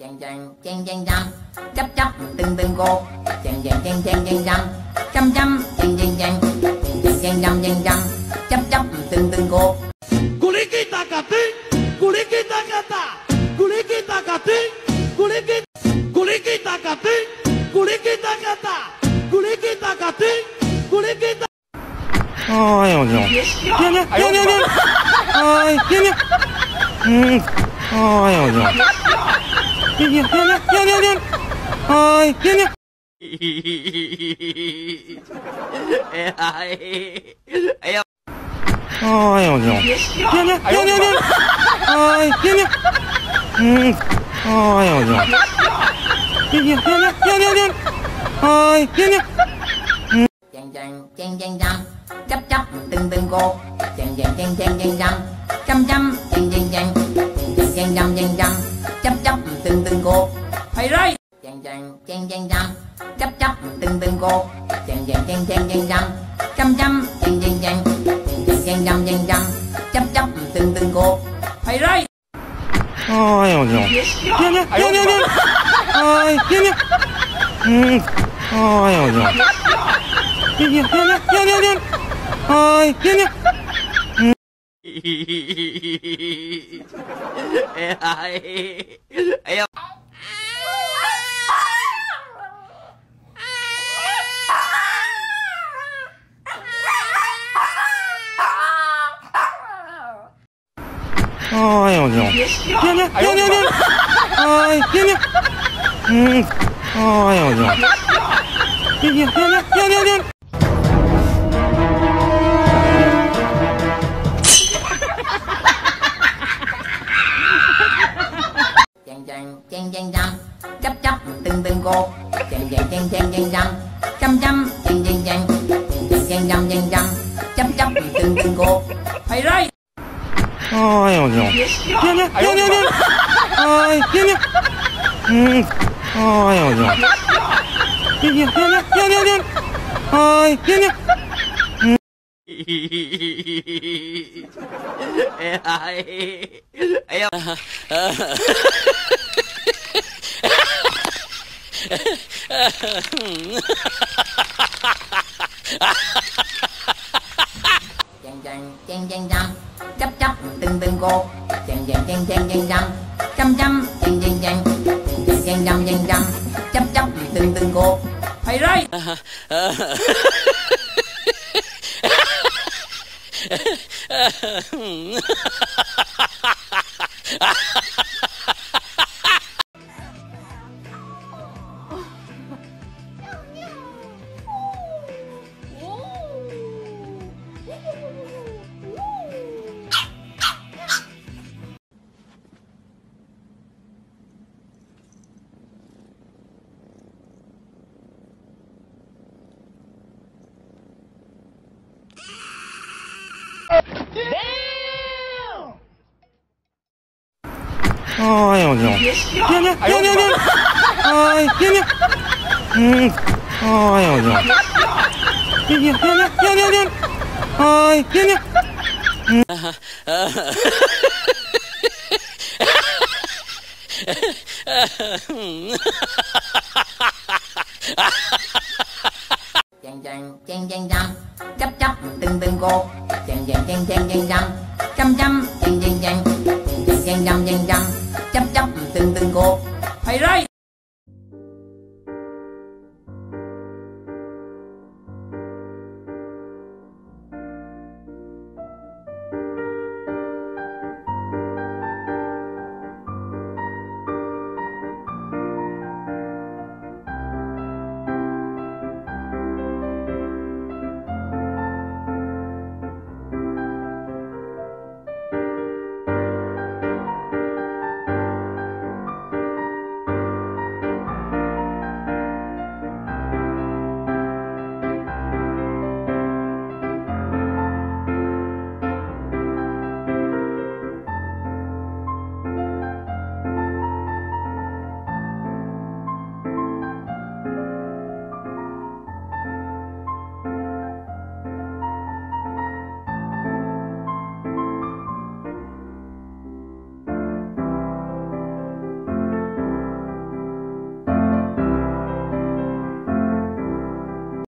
Chàng chàng chàng chàng chăm, chấp chấp từng từng cột. Chàng chàng chàng chàng chàng chăm, chăm chăm chàng chàng chàng, chàng chàng chăm chàng chăm, chấp chấp từng từng cột. Kulikita kating, kulikita kata, kulikita kating, kulikita kating, kulikita kata, kulikita kating, kulikita. 哎呦我天！天天天天天！哎天天，哎呦我天！天天天天天天天！哎天天。 哎呀！ 哎呦我天！天天天天天！哎天天，哎呦我天！天天天天天天天！哎天天。 Chàng chàng chàng chàng chăm, chấp chấp từng từng cột. Chàng chàng chàng chàng chàng chăm, chăm chăm chàng chàng chàng, chàng chàng chăm chàng chăm, chấp chấp từng từng cột. Hay rồi. Chàng chàng chàng chàng chăm, chấp chấp từng từng cột. Chàng chàng chàng chàng chàng chăm, chăm chăm chàng chàng chàng, chàng chàng chăm chàng chăm, chấp chấp từng từng cột. Hay rồi. 哎呦我天！天天天天天！哎天天，哎呦我天！天天天天天天天！哎天天。 哎呀！ 哎呦我天！天天天天天！哎天天，哎呦我天！天天天天天天天！ Chàng chàng chàng chàng chăm, chấp chấp từng từng cột. Chàng chàng chàng chàng chàng chăm, chăm chăm chàng chàng chàng, chàng chàng chăm chàng chăm, chấp chấp từng từng cột. Hay rồi. 哎呦我天！天天天天天！哎天天，哎呦我天！天天天天天天天！哎天天。 哎呀！ Chàng chàng chàng chàng chăm, chấp chấp từng từng cột. Chàng chàng chàng chàng chàng chăm, chăm chăm chàng chàng chàng, chàng chàng chăm chàng chăm, chấp chấp từng từng cột. Hay rồi. Damn! 哎呦我天！天天天天天！哎天天，哎呦我天！天天天天天天天！哎天天。 Chàng chàng chàng chàng chăm, chấp chấp từng từng cột. Chàng chàng chàng chàng chàng chăm, chăm chăm chàng chàng chàng, chàng chàng chăm chàng chăm, chấp chấp từng từng cột. Hay rồi.